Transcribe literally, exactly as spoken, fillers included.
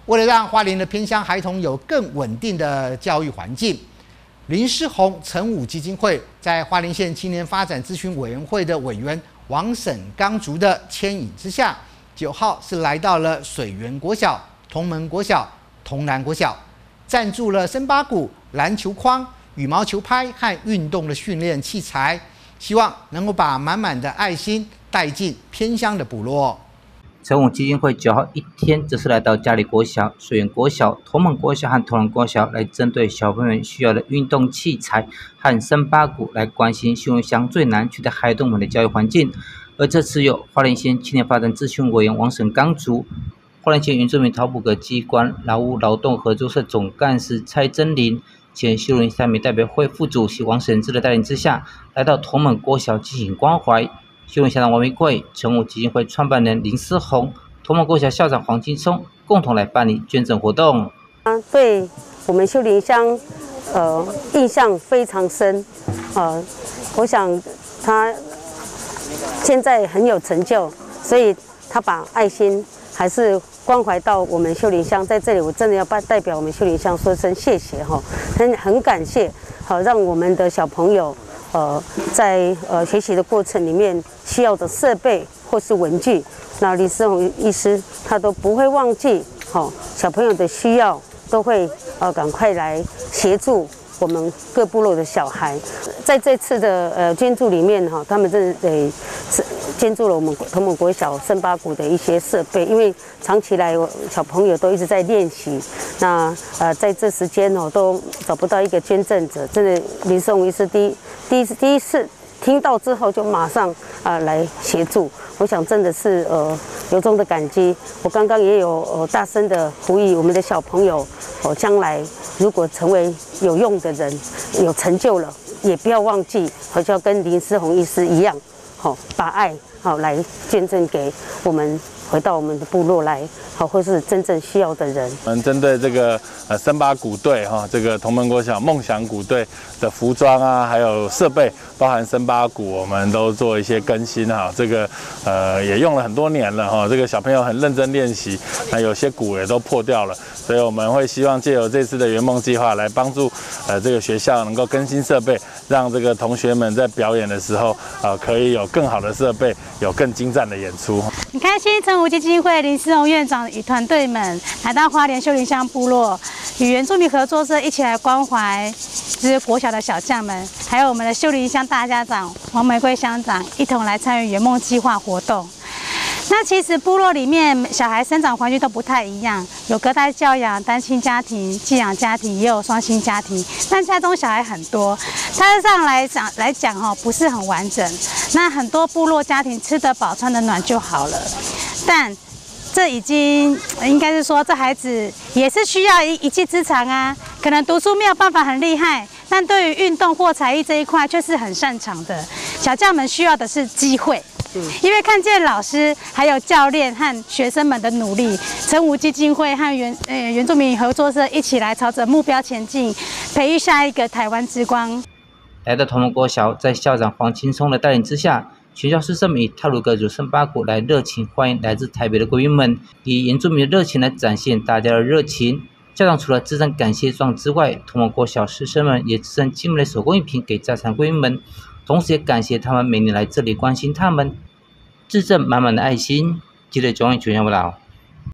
为了让花莲的偏乡孩童有更稳定的教育环境，林诗宏成武基金会在花莲县青年发展咨询委员会的委员王沈刚竹的牵引之下，九号是来到了水源国小、同门国小、同南国小，赞助了森巴鼓、篮球框、羽毛球拍和运动的训练器材，希望能够把满满的爱心带进偏乡的部落。 成武基金会九号一天则是来到嘉里国小、水源国小、同门国小和同南国小，来针对小朋友需要的运动器材和森巴鼓来关心秀林乡最南区的孩童们的教育环境。而这次有花莲县青年发展咨询委员王沈刚竹、花莲县原住民桃埔各机关劳务劳动合作社总干事蔡真玲、前秀林乡民代表会副主席王沈志的带领之下，来到同门国小进行关怀。秀林乡长王玫瑰、成武基金会创办人林思宏、同门国小校长黄金松共同来办理捐赠活动。 对我们秀林乡，呃，印象非常深。呃，我想他现在很有成就，所以他把爱心还是关怀到我们秀林乡。在这里，我真的要代表我们秀林乡说声谢谢哈，很很感谢，好让我们的小朋友。呃，在呃学习的过程里面需要的设备或是文具，那林思宏医师他都不会忘记，好、哦、小朋友的需要都会呃赶快来协助我们各部落的小孩。在这次的呃捐助里面哈、哦，他们真的得捐助了我们同门国小森巴鼓的一些设备，因为长期来小朋友都一直在练习，那呃在这时间哦都找不到一个捐赠者，真的林思宏医师第一。第一次第一次听到之后，就马上啊、呃、来协助，我想真的是呃由衷的感激。我刚刚也有呃大声的呼吁我们的小朋友，哦、呃、将来如果成为有用的人，有成就了，也不要忘记，好像跟林思宏医师一样，好、哦、把爱好、哦、来捐赠给我们。回到我们的部落来，好，或是真正需要的人。 我们针对这个呃森巴鼓队哈，这个同门国小梦想鼓队的服装啊，还有设备，包含森巴鼓，我们都做一些更新哈。这个呃也用了很多年了哈，这个小朋友很认真练习，那有些鼓也都破掉了，所以我们会希望借由这次的圆梦计划来帮助呃这个学校能够更新设备，让这个同学们在表演的时候呃可以有更好的设备，有更精湛的演出。 很开心，成武基金会林思宏院长与团队们来到花莲秀林乡部落，与原住民合作社一起来关怀这些国小的小将们，还有我们的秀林乡大家长王玫瑰乡长一同来参与圆梦计划活动。那其实部落里面小孩生长环境都不太一样，有隔代教养、单亲家庭、寄养家庭，也有双薪家庭。但家中小孩很多，他上来讲来讲哈，不是很完整。那很多部落家庭吃得饱、穿得暖就好了，但这已经应该是说，这孩子也是需要一一技之长啊。可能读书没有办法很厉害，但对于运动或才艺这一块却是很擅长的。小将们需要的是机会。因为看见老师、还有教练和学生们的努力，成武基金会和原呃原住民合作社一起来朝着目标前进，培育下一个台湾之光。 来到同门国小，在校长黄青松的带领之下，全校师生们以踏入各组森巴鼓来热情欢迎来自台北的贵宾们，以原住民的热情来展现大家的热情。校长除了致赠感谢状之外，同门国小师生们也致赠精美的手工艺品给在场贵宾们。同时也感谢他们每年来这里关心他们，致赠满满的爱心。记得九月九日不到。